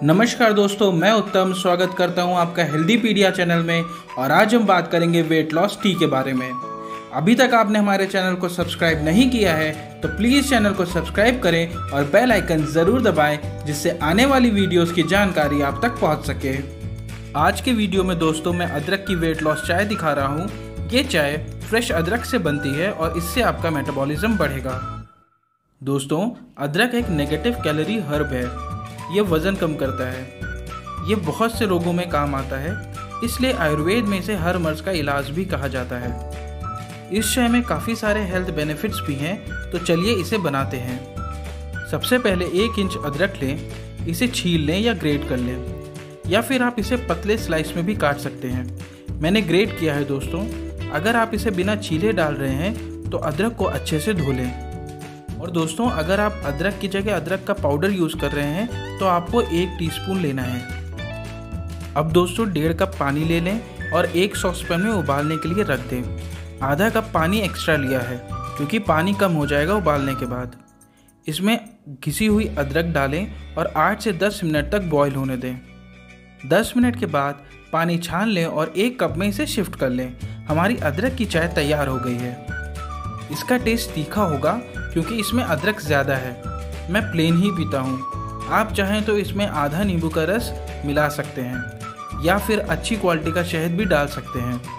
नमस्कार दोस्तों, मैं उत्तम स्वागत करता हूं आपका हेल्दीपीडिया चैनल में। और आज हम बात करेंगे वेट लॉस टी के बारे में। अभी तक आपने हमारे चैनल को सब्सक्राइब नहीं किया है तो प्लीज़ चैनल को सब्सक्राइब करें और बेल आइकन ज़रूर दबाएं, जिससे आने वाली वीडियोस की जानकारी आप तक पहुंच सके। आज के वीडियो में दोस्तों मैं अदरक की वेट लॉस चाय दिखा रहा हूँ। ये चाय फ्रेश अदरक से बनती है और इससे आपका मेटाबॉलिज्म बढ़ेगा। दोस्तों, अदरक एक नेगेटिव कैलोरी हर्ब है। ये वज़न कम करता है। ये बहुत से रोगों में काम आता है, इसलिए आयुर्वेद में इसे हर मर्ज का इलाज भी कहा जाता है। इस चाय में काफ़ी सारे हेल्थ बेनिफिट्स भी हैं, तो चलिए इसे बनाते हैं। सबसे पहले 1 इंच अदरक लें, इसे छील लें या ग्रेट कर लें, या फिर आप इसे पतले स्लाइस में भी काट सकते हैं। मैंने ग्रेट किया है दोस्तों। अगर आप इसे बिना छीले डाल रहे हैं तो अदरक को अच्छे से धो लें। और दोस्तों, अगर आप अदरक की जगह अदरक का पाउडर यूज़ कर रहे हैं तो आपको 1 टीस्पून लेना है। अब दोस्तों 1.5 कप पानी ले लें और एक सॉसपैन में उबालने के लिए रख दें। आधा कप पानी एक्स्ट्रा लिया है क्योंकि पानी कम हो जाएगा उबालने के बाद। इसमें घिसी हुई अदरक डालें और 8 से 10 मिनट तक बॉईल होने दें। 10 मिनट के बाद पानी छान लें और 1 कप में इसे शिफ्ट कर लें। हमारी अदरक की चाय तैयार हो गई है। इसका टेस्ट तीखा होगा क्योंकि इसमें अदरक ज़्यादा है। मैं प्लेन ही पीता हूँ। आप चाहें तो इसमें आधा नींबू का रस मिला सकते हैं या फिर अच्छी क्वालिटी का शहद भी डाल सकते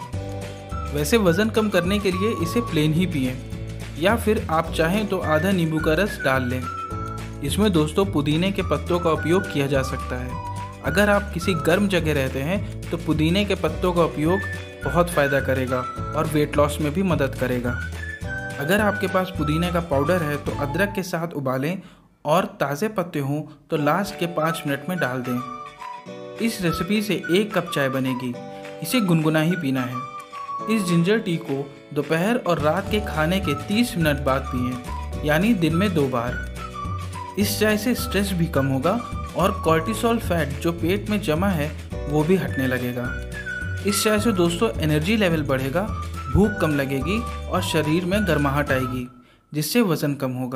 हैं। वैसे वज़न कम करने के लिए इसे प्लेन ही पिएं, या फिर आप चाहें तो आधा नींबू का रस डाल लें। इसमें दोस्तों पुदीने के पत्तों का उपयोग किया जा सकता है। अगर आप किसी गर्म जगह रहते हैं तो पुदीने के पत्तों का उपयोग बहुत फ़ायदा करेगा और वेट लॉस में भी मदद करेगा। अगर आपके पास पुदीने का पाउडर है तो अदरक के साथ उबालें और ताज़े पत्ते हों तो लास्ट के 5 मिनट में डाल दें। इस रेसिपी से 1 कप चाय बनेगी। इसे गुनगुना ही पीना है। इस जिंजर टी को दोपहर और रात के खाने के 30 मिनट बाद पिएं, यानी दिन में 2 बार। इस चाय से स्ट्रेस भी कम होगा और कॉर्टिसोल फैट जो पेट में जमा है वो भी हटने लगेगा। इस चाय से दोस्तों एनर्जी लेवल बढ़ेगा, भूख कम लगेगी और शरीर में गर्माहट आएगी, जिससे वज़न कम होगा।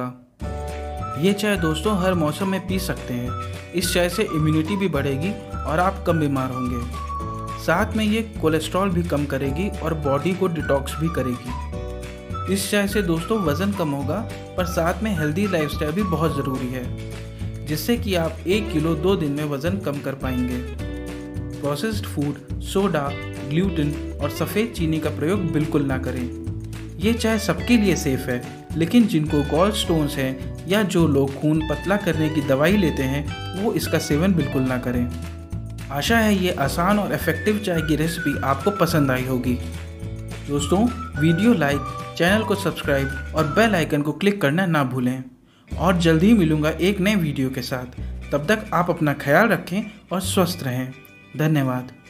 ये चाय दोस्तों हर मौसम में पी सकते हैं। इस चाय से इम्यूनिटी भी बढ़ेगी और आप कम बीमार होंगे। साथ में ये कोलेस्ट्रॉल भी कम करेगी और बॉडी को डिटॉक्स भी करेगी। इस चाय से दोस्तों वज़न कम होगा, पर साथ में हेल्दी लाइफस्टाइल भी बहुत ज़रूरी है, जिससे कि आप 1 किलो 2 दिन में वज़न कम कर पाएंगे। प्रोसेस्ड फूड, सोडा, ग्लूटेन और सफ़ेद चीनी का प्रयोग बिल्कुल ना करें। ये चाय सबके लिए सेफ़ है, लेकिन जिनको गॉल स्टोन्स हैं या जो लोग खून पतला करने की दवाई लेते हैं वो इसका सेवन बिल्कुल ना करें। आशा है ये आसान और इफ़ेक्टिव चाय की रेसिपी आपको पसंद आई होगी। दोस्तों, वीडियो लाइक, चैनल को सब्सक्राइब और बेल आइकन को क्लिक करना ना भूलें। और जल्द ही मिलूँगा एक नए वीडियो के साथ। तब तक आप अपना ख्याल रखें और स्वस्थ रहें। धन्यवाद।